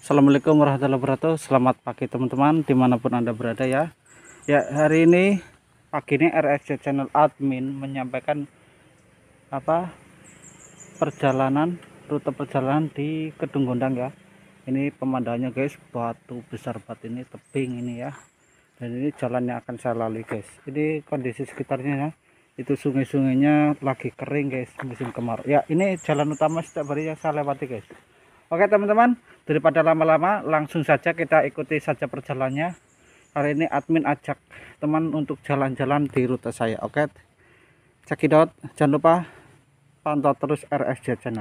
Assalamualaikum warahmatullahi wabarakatuh. Selamat pagi teman-teman dimanapun anda berada ya. Ya, hari ini pagi ini RSJ Channel Admin menyampaikan rute perjalanan di Kedung Gondang ya. Ini pemandangannya guys, batu besar banget ini, tebing ini ya. Dan ini jalannya akan saya lalui guys. Ini kondisi sekitarnya ya, itu sungai-sungainya lagi kering guys, musim kemarau ya. Ini jalan utama setiap hari yang saya lewati guys. Oke teman-teman, daripada lama-lama langsung saja kita ikuti saja perjalanannya. Hari ini admin ajak teman untuk jalan-jalan di rute saya. Oke, cekidot, jangan lupa pantau terus RSJ Channel.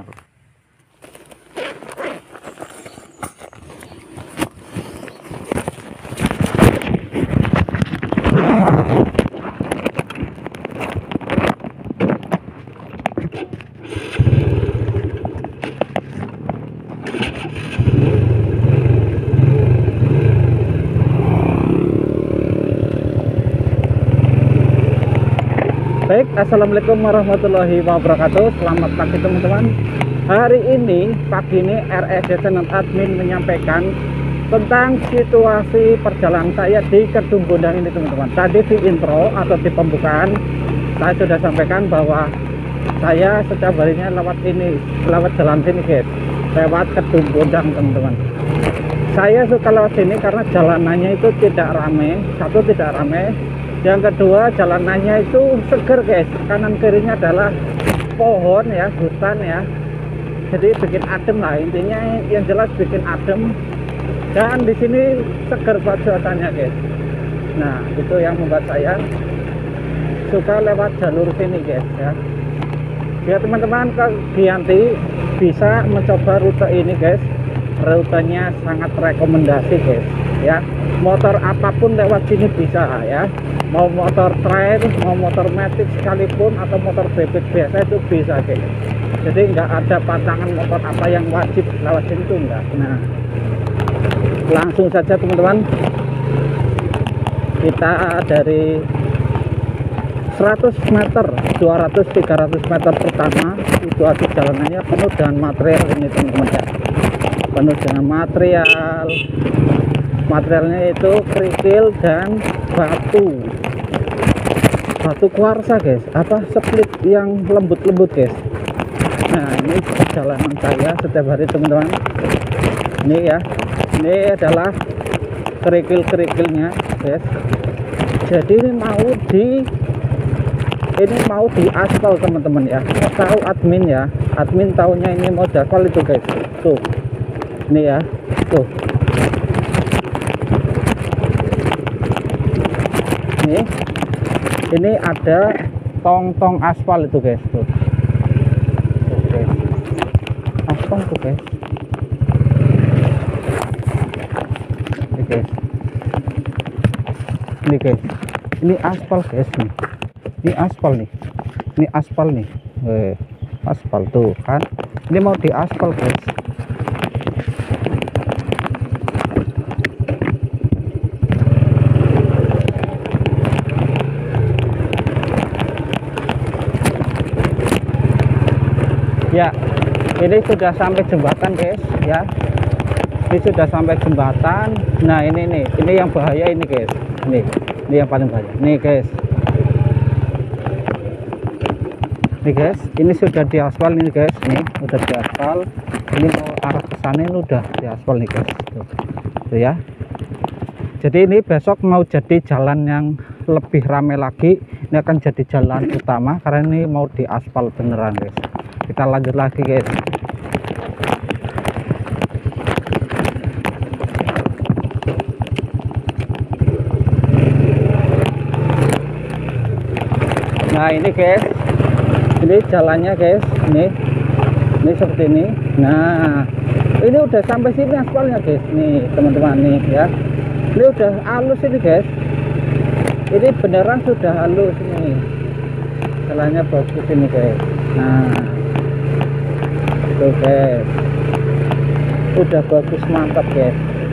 Baik, assalamualaikum warahmatullahi wabarakatuh. Selamat pagi teman-teman. Hari ini pagi ini RSJ Channel Admin menyampaikan tentang situasi perjalanan saya di Kedung Gondang ini teman-teman. Tadi di intro atau di pembukaan saya sudah sampaikan bahwa saya setiap harinya lewat jalan sini guys, lewat Kedung Gondang teman-teman. Saya suka lewat sini karena jalanannya itu tidak ramai. Satu, tidak ramai. Yang kedua, jalanannya itu seger guys, kanan kirinya adalah pohon ya, hutan ya, jadi bikin adem lah, intinya yang jelas bikin adem. Dan di sini seger buat cuacanya guys. Nah, itu yang membuat saya suka lewat jalur sini guys ya. Biar teman-teman ke Giyanti bisa mencoba rute ini guys, rutenya sangat rekomendasi guys ya. Motor apapun lewat sini bisa ya, mau motor trail, mau motor matic sekalipun, atau motor bebek biasa itu bisa guys. Jadi nggak ada pasangan motor apa yang wajib lewat sini tuh enggak. Nah, langsung saja teman-teman, kita dari 100 meter, 200, 300 meter pertama itu aja jalanannya penuh dengan material ini teman-teman ya. Penuh dengan materialnya itu kerikil dan batu kuarsa guys, split yang lembut-lembut guys. Nah, ini perjalanan saya setiap hari teman-teman. Ini ya, ini adalah kerikil-kerikilnya guys. Jadi ini mau di aspal teman-teman ya. Tahu admin ya, admin tahunya ini mau diaspal itu guys. Tuh, ini ya, tuh. Ini ada tong-tong aspal itu guys, tuh. Oke, aspal tuh guys. Ini guys, ini aspal guys nih. Ini aspal nih. Ini aspal nih. Aspal tuh kan. Ini mau di aspal guys. Ya, ini sudah sampai jembatan guys ya. Ini sudah sampai jembatan. Nah, ini yang bahaya ini guys. Ini yang paling bahaya. Nih guys. Nih guys, ini sudah diaspal ini guys. Nih, udah diaspal. Ini mau arah ke sana ini udah diaspal nih guys. Tuh ya. Jadi ini besok mau jadi jalan yang lebih ramai lagi. Ini akan jadi jalan utama karena ini mau diaspal beneran guys. Kita lanjut lagi guys. Nah, ini guys, ini jalannya guys, ini seperti ini. Nah, ini udah sampai sini aspalnya guys, nih teman-teman nih ya. Ini udah halus ini guys, ini beneran sudah halus nih, jalannya bagus ini guys. Nah, tuh guys, udah bagus, mantap guys.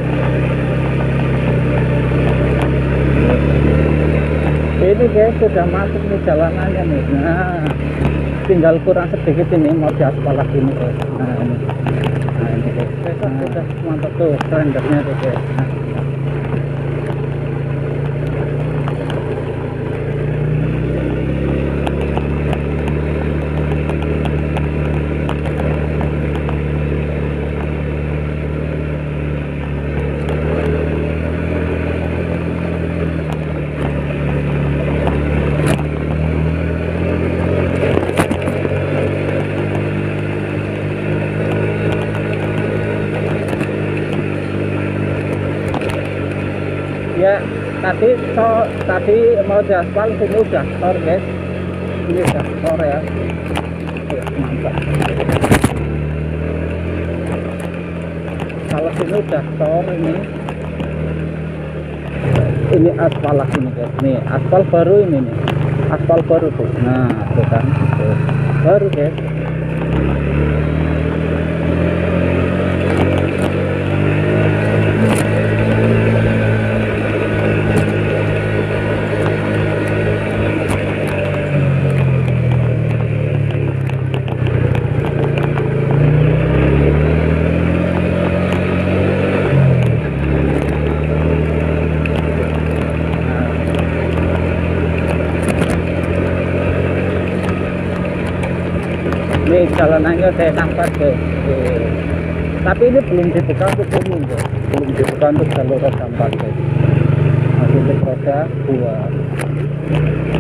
Ini guys sudah masuk nih jalanannya nih. Nah, tinggal kurang sedikit ini mau diaspal lagi nih guys. Nah ini guys. Besok udah mantap tuh rendernya tuh guys. Ya tadi mau diaspal, sini udah tor guys, ini udah tor ya. Oke, mantap. Kalau sini udah tor, ini aspal lagi nih guys. Nih aspal baru ini nih, aspal baru tuh. Nah tuh kan tuh. Baru guys. Ini jalanannya saya nampak guys. Tapi ini belum dibuka untuk umum guys, belum dibuka untuk jalur roda 4 guys, masih untuk roda 2.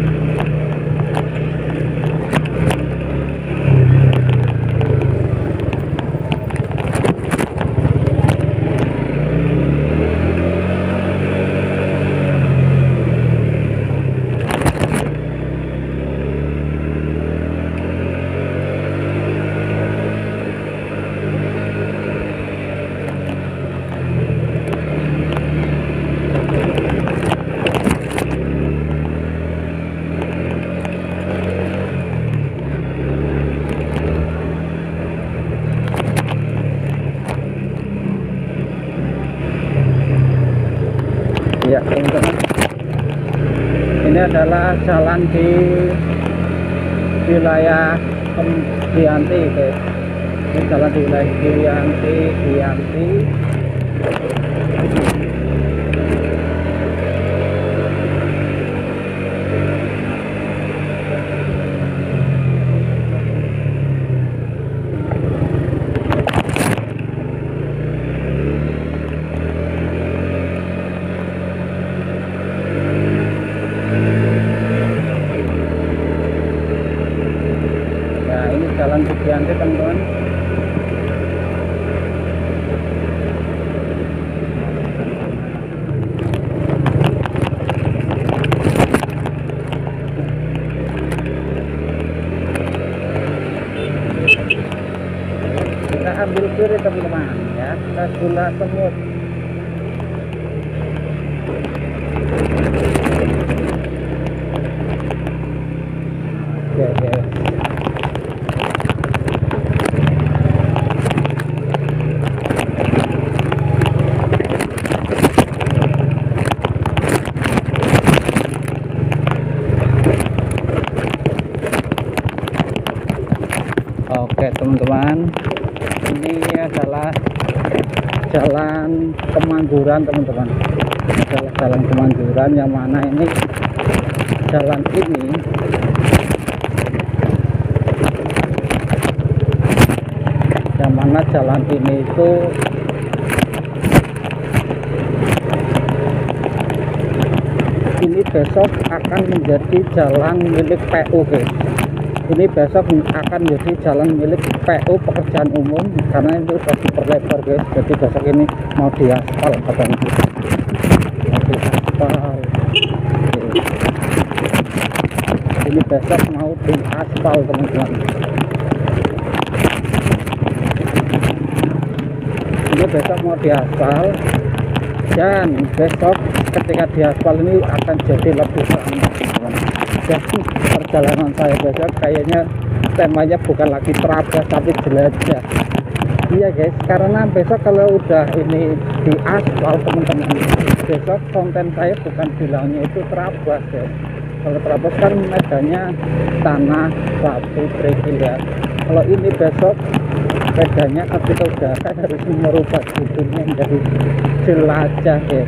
Ya teman-teman, ini adalah jalan di wilayah Giyanti guys. Ini jalan di wilayah Giyanti. Jalan Giyanti teman-teman. Kita ambil kiri teman-teman ya, ke Gula Semut. Oke. Oke teman-teman, ini adalah jalan Kemangguran teman-teman. Adalah jalan Kemangguran, yang mana ini jalan ini itu ini besok akan menjadi jalan milik PU guys. Ini besok akan menjadi jalan milik PU pekerjaan umum, karena itu sudah diperlebar guys. Jadi besok ini mau diaspal katanya, mau diaspal. Ini besok mau diaspal teman-teman. Ini besok mau diaspal, dan besok ketika diaspal ini akan jadi lebih ramah teman-teman. Jadi perjalanan saya besok kayaknya temanya bukan lagi terabas tapi jelajah. Iya guys, karena besok kalau udah ini di aspal teman-teman, besok konten saya bukan bilangnya itu terabas ya. Kalau terabas kan medannya tanah, batu, kerikil ya. Kalau ini besok sepedanya ketika udah harus merubah judulnya menjadi jelajah guys.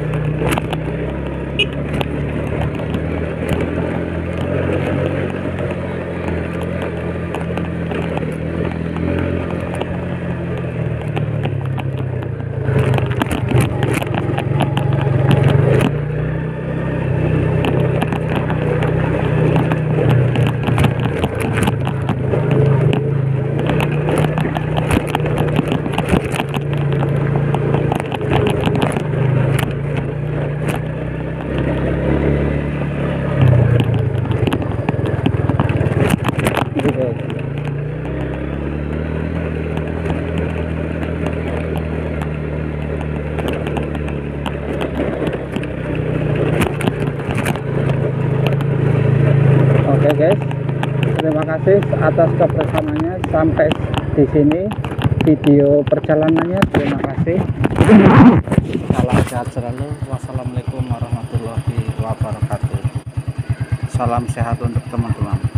Oke guys, terima kasih atas kebersamaannya sampai di sini video perjalanannya. Terima kasih. Salam sehat selalu. Wassalamualaikum warahmatullahi wabarakatuh. Salam sehat untuk teman-teman.